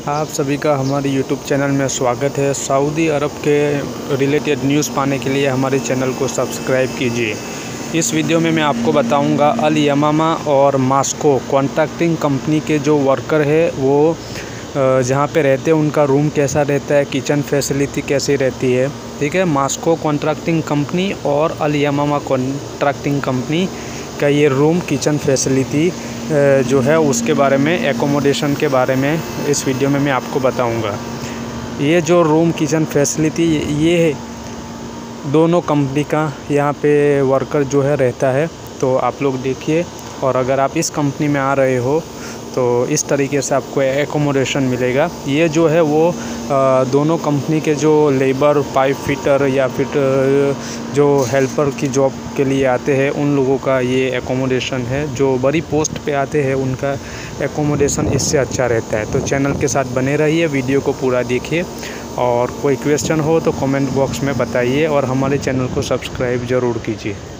आप सभी का हमारे YouTube चैनल में स्वागत है। सऊदी अरब के रिलेटेड न्यूज़ पाने के लिए हमारे चैनल को सब्सक्राइब कीजिए। इस वीडियो में मैं आपको बताऊंगा अल यमामा और मास्को कॉन्ट्रैक्टिंग कंपनी के जो वर्कर है वो जहाँ पे रहते हैं उनका रूम कैसा रहता है, किचन फैसिलिटी कैसी रहती है। ठीक है, मास्को कॉन्ट्रैक्टिंग कंपनी और अल यमामा कॉन्ट्रैक्टिंग कंपनी का ये रूम किचन फैसिलिटी जो है उसके बारे में, एकोमोडेशन के बारे में इस वीडियो में मैं आपको बताऊंगा। ये जो रूम किचन फैसिलिटी ये दोनों कंपनी का यहाँ पे वर्कर जो है रहता है, तो आप लोग देखिए। और अगर आप इस कंपनी में आ रहे हो तो इस तरीके से आपको एकोमोडेशन मिलेगा। ये जो है वो दोनों कंपनी के जो लेबर, पाइप फिटर या फिर जो हेल्पर की जॉब के लिए आते हैं उन लोगों का ये एकोमोडेशन है। जो बड़ी पोस्ट पे आते हैं उनका एकोमोडेशन इससे अच्छा रहता है। तो चैनल के साथ बने रहिए, वीडियो को पूरा देखिए और कोई क्वेश्चन हो तो कमेंट बॉक्स में बताइए और हमारे चैनल को सब्सक्राइब ज़रूर कीजिए।